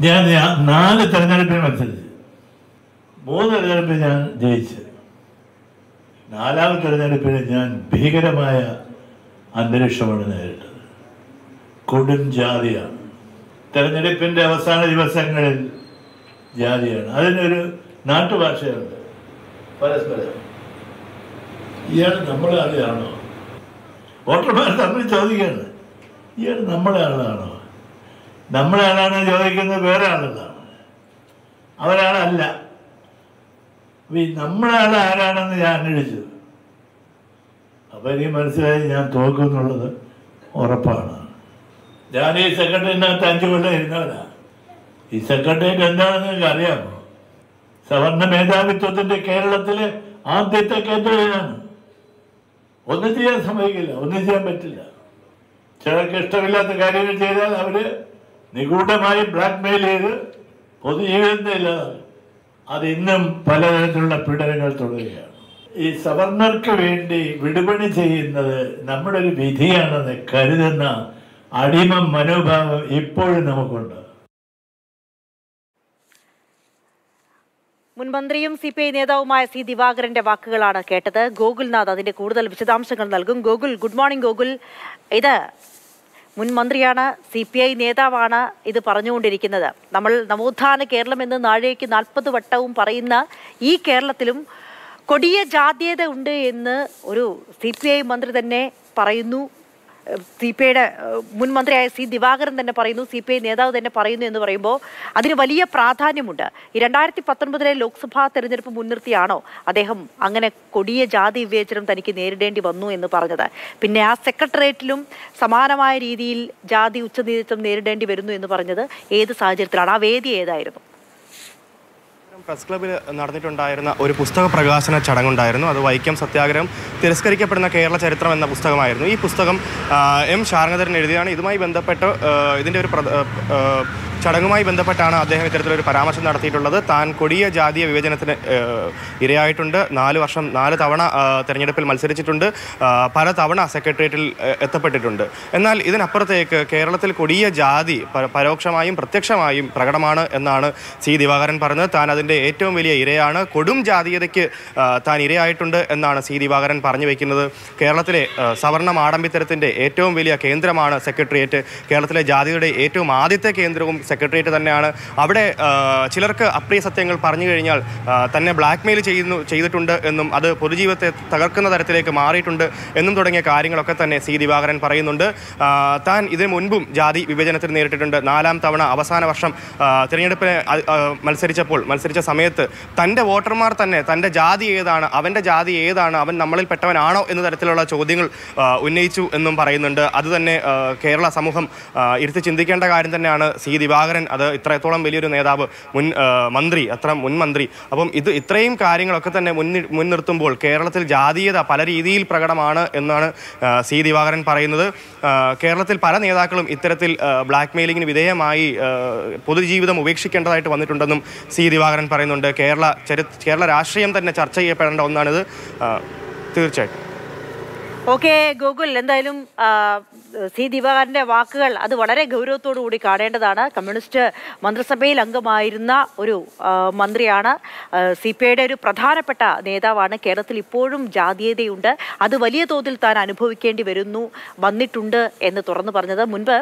ഞാൻ 4 തെരഞ്ഞെടുപ്പിൽ മത്സരിച്ചു. 3 തെരഞ്ഞെടുപ്പിൽ ഞാൻ ജയിച്ചു. 4ാമത്തെ തെരഞ്ഞെടുപ്പിൽ ഞാൻ ഭീകരമായ അന്തരീക്ഷമാണ് നേരിട്ടത്. കൊടും ജാതിയാണ്. തെരഞ്ഞെടുപ്പിൻ്റെ അവസാന ദിവസങ്ങളിൽ ജാതിയാണ്. അതിനൊരു നാട്ടുഭാഷയുണ്ട്, പരസ്പരം. ഇയാൾ നമ്മളെ ആളാണോ? വോട്ടർമാർ തമ്മിൽ ചോദിക്കുകയാണ്, ഇയാൾ നമ്മളെ ആളാണോ? നമ്മളെ ആളാണ് ചോദിക്കുന്നത് വേറെ ആളാണ്, അവരാളല്ല. നമ്മളെ ആൾ ആരാണെന്ന് ഞാൻ അന്വേഷിച്ചു. അപ്പം എനിക്ക് മനസ്സിലായി ഞാൻ തോക്കുന്നുള്ളത് ഉറപ്പാണ്. ഞാൻ ഈ സെക്രട്ടറിനകത്ത് 5 കൊല്ലം ഇരുന്നവനാ. ഈ സെക്രട്ടേറിയറ്റ് എന്താണെന്ന് നിങ്ങൾക്ക് അറിയാമോ? സവർണ മേധാവിത്വത്തിൻ്റെ കേരളത്തിലെ ആദ്യത്തെ കേന്ദ്രമാണ്. ഒന്നും ചെയ്യാൻ സമ്മതിക്കില്ല, ഒന്നും ചെയ്യാൻ പറ്റില്ല. ചിലർക്ക് ഇഷ്ടമില്ലാത്ത കാര്യങ്ങൾ ചെയ്താൽ അവർ നിഗൂഢമായി ബ്ലാക്ക് മെയിൽ ചെയ്ത് പൊതുജീവിതത്തെ ഇല്ലാതാകും. അത് ഇന്നും പലതരത്തിലുള്ള പീഡനങ്ങൾ തുടരുകയാണ്. ഈ സവർണർക്ക് വേണ്ടി വിടുപണി ചെയ്യുന്നത് നമ്മുടെ ഒരു വിധിയാണെന്ന് കരുതുന്ന അടിമ മനോഭാവം ഇപ്പോഴും നമുക്കുണ്ട്. മുൻമന്ത്രിയും CPI നേതാവുമായ C. ദിവാകരന്റെ വാക്കുകളാണ് കേട്ടത്. ഗോകുൽനാഥ് അതിന്റെ കൂടുതൽ വിശദാംശങ്ങൾ നൽകും. Gokul, good morning Gokul. ഇത് മുൻമന്ത്രിയാണ്, CPI നേതാവാണ് ഇത് പറഞ്ഞുകൊണ്ടിരിക്കുന്നത്. നമ്മൾ നവോത്ഥാന കേരളം എന്ന് നാഴേക്ക് 40 വട്ടവും പറയുന്ന ഈ കേരളത്തിലും കൊടിയ ജാതീയത ഉണ്ട് എന്ന് ഒരു CPI മന്ത്രി തന്നെ പറയുന്നു. CPIയുടെ മുൻമന്ത്രിയായ C. ദിവാകരൻ തന്നെ പറയുന്നു, CPI നേതാവ് തന്നെ പറയുന്നു എന്ന് പറയുമ്പോൾ അതിന് വലിയ പ്രാധാന്യമുണ്ട്. ഈ 2019 ലോക്സഭാ തെരഞ്ഞെടുപ്പ് മുൻനിർത്തിയാണോ അദ്ദേഹം അങ്ങനെ കൊടിയ ജാതി വിവേചനം തനിക്ക് നേരിടേണ്ടി വന്നു എന്ന് പറഞ്ഞത്? പിന്നെ ആ സെക്രട്ടേറിയറ്റിലും സമാനമായ രീതിയിൽ ജാതി ഉച്ചനീചത്വം നേരിടേണ്ടി വരുന്നു എന്ന് പറഞ്ഞത് ഏത് സാഹചര്യത്തിലാണ്? ആ വേദി ഏതായിരുന്നു? പ്രസ് ക്ലബ്ബിൽ നടന്നിട്ടുണ്ടായിരുന്ന ഒരു പുസ്തക പ്രകാശന ചടങ്ങുണ്ടായിരുന്നു. അത് വൈക്കം സത്യാഗ്രഹം തിരസ്കരിക്കപ്പെടുന്ന കേരള ചരിത്രം എന്ന പുസ്തകമായിരുന്നു. ഈ പുസ്തകം M. ശാരംഗധരൻ എഴുതിയാണ്. ഇതുമായി ബന്ധപ്പെട്ട് ഇതിൻ്റെ ഒരു ചടങ്ങുമായി ബന്ധപ്പെട്ടാണ് അദ്ദേഹം ഇത്തരത്തിലൊരു പരാമർശം നടത്തിയിട്ടുള്ളത്. താൻ കൊടിയ ജാതീയ വിവേചനത്തിന് ഇരയായിട്ടുണ്ട്. 4 തവണ തെരഞ്ഞെടുപ്പിൽ മത്സരിച്ചിട്ടുണ്ട്. പല തവണ സെക്രട്ടേറിയറ്റിൽ എത്തപ്പെട്ടിട്ടുണ്ട്. എന്നാൽ ഇതിനപ്പുറത്തേക്ക് കേരളത്തിൽ കൊടിയ ജാതി പരോക്ഷമായും പ്രത്യക്ഷമായും പ്രകടമാണ് എന്നാണ് C. ദിവാകരൻ പറഞ്ഞത്. താൻ അതിൻ്റെ ഏറ്റവും വലിയ ഇരയാണ്, കൊടും ജാതീയതയ്ക്ക് താൻ ഇരയായിട്ടുണ്ട് എന്നാണ് C. ദിവാകരൻ പറഞ്ഞു വയ്ക്കുന്നത്. കേരളത്തിലെ സവർണ മാടമ്പിത്തരത്തിൻ്റെ ഏറ്റവും വലിയ കേന്ദ്രമാണ് സെക്രട്ടേറിയറ്റ്. കേരളത്തിലെ ജാതിയുടെ ഏറ്റവും ആദ്യത്തെ കേന്ദ്രവും സെക്രട്ടേറിയറ്റ് തന്നെയാണ്. അവിടെ ചിലർക്ക് അപ്രിയ സത്യങ്ങൾ പറഞ്ഞു കഴിഞ്ഞാൽ തന്നെ ബ്ലാക്ക് മെയിൽ ചെയ്തിട്ടുണ്ട് എന്നും അത് പൊതുജീവിതത്തെ തകർക്കുന്ന തരത്തിലേക്ക് മാറിയിട്ടുണ്ട് എന്നും തുടങ്ങിയ കാര്യങ്ങളൊക്കെ തന്നെ C. ദിവാകരൻ പറയുന്നുണ്ട്. താൻ ഇതിനു മുൻപും ജാതി വിഭജനത്തിന് നേരിട്ടിട്ടുണ്ട്. 4ാം തവണ അവസാന വർഷം തിരഞ്ഞെടുപ്പിന് മത്സരിച്ച സമയത്ത് തൻ്റെ വോട്ടർമാർ തന്നെ തൻ്റെ ജാതി ഏതാണ്, അവൻ്റെ ജാതി ഏതാണ്, അവൻ നമ്മളിൽ പെട്ടവനാണോ എന്ന തരത്തിലുള്ള ചോദ്യങ്ങൾ ഉന്നയിച്ചു എന്നും പറയുന്നുണ്ട്. അതുതന്നെ കേരള സമൂഹം ഇരുത്തി ചിന്തിക്കേണ്ട കാര്യം തന്നെയാണ്. C. ദിവാകരൻ അത് ഇത്രത്തോളം വലിയൊരു നേതാവ്, മുൻമന്ത്രി. അപ്പം ഇത്രയും കാര്യങ്ങളൊക്കെ തന്നെ മുൻനിർത്തുമ്പോൾ കേരളത്തിൽ ജാതീയത പല രീതിയിൽ പ്രകടമാണ് എന്നാണ് C. ദിവാകരൻ പറയുന്നത്. കേരളത്തിൽ പല നേതാക്കളും ഇത്തരത്തിൽ ബ്ലാക്ക് മെയിലിങ്ങിന് വിധേയമായി പൊതുജീവിതം ഉപേക്ഷിക്കേണ്ടതായിട്ട് വന്നിട്ടുണ്ടെന്നും C. ദിവാകരൻ പറയുന്നുണ്ട്. കേരള രാഷ്ട്രീയം തന്നെ ചർച്ച ചെയ്യപ്പെടേണ്ട ഒന്നാണിത് തീർച്ചയായിട്ടും. ഓക്കെ ഗോകുൽ, എന്തായാലും C. ദിവാകരന്റെ വാക്കുകൾ അത് വളരെ ഗൗരവത്തോടു കൂടി കാണേണ്ടതാണ്. കമ്മ്യൂണിസ്റ്റ് മന്ത്രിസഭയിൽ അംഗമായിരുന്ന ഒരു മന്ത്രിയാണ്, CPIയുടെ ഒരു പ്രധാനപ്പെട്ട നേതാവാണ്. കേരളത്തിൽ ഇപ്പോഴും ജാതീയതയുണ്ട്, അത് വലിയ തോതിൽ താൻ അനുഭവിക്കേണ്ടി വന്നിട്ടുണ്ട് എന്ന് തുറന്നു പറഞ്ഞത്. മുൻപ്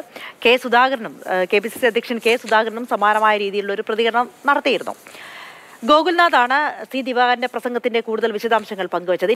KPCC അധ്യക്ഷൻ K. സുധാകരനും സമാനമായ രീതിയിലുള്ള ഒരു പ്രതികരണം നടത്തിയിരുന്നു. ഗോകുൽനാഥാണ് C. ദിവാകരന്റെ പ്രസംഗത്തിന്റെ കൂടുതൽ വിശദാംശങ്ങൾ പങ്കുവച്ചത്.